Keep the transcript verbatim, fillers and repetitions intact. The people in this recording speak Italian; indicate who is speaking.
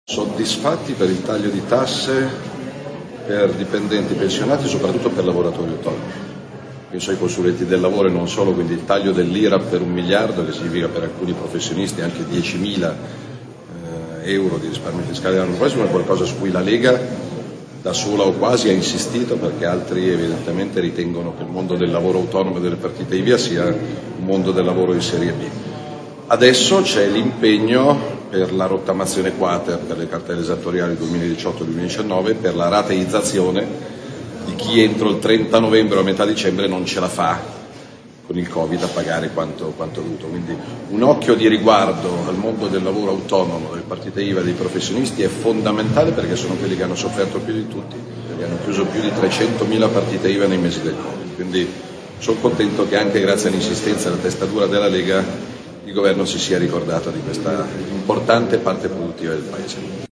Speaker 1: Soddisfatti per il taglio di tasse per dipendenti pensionati e soprattutto per lavoratori autonomi. Penso ai consulenti del lavoro e non solo, quindi il taglio dell'I R A P per un miliardo, che significa per alcuni professionisti anche diecimila eh, euro di risparmio fiscale l'anno prossimo, è qualcosa su cui la Lega da sola o quasi ha insistito, perché altri evidentemente ritengono che il mondo del lavoro autonomo e delle partite I V A sia un mondo del lavoro di serie B. Adesso c'è l'impegno per la rottamazione quater per le cartelle esattoriali duemiladiciotto duemiladiciannove, per la rateizzazione di chi entro il trenta novembre o a metà dicembre non ce la fa con il Covid a pagare quanto, quanto dovuto. Quindi un occhio di riguardo al mondo del lavoro autonomo, delle partite I V A e dei professionisti è fondamentale, perché sono quelli che hanno sofferto più di tutti, perché hanno chiuso più di trecentomila partite I V A nei mesi del Covid. Quindi sono contento che anche grazie all'insistenza e alla testa dura della Lega il Governo si sia ricordato di questa importante parte produttiva del Paese.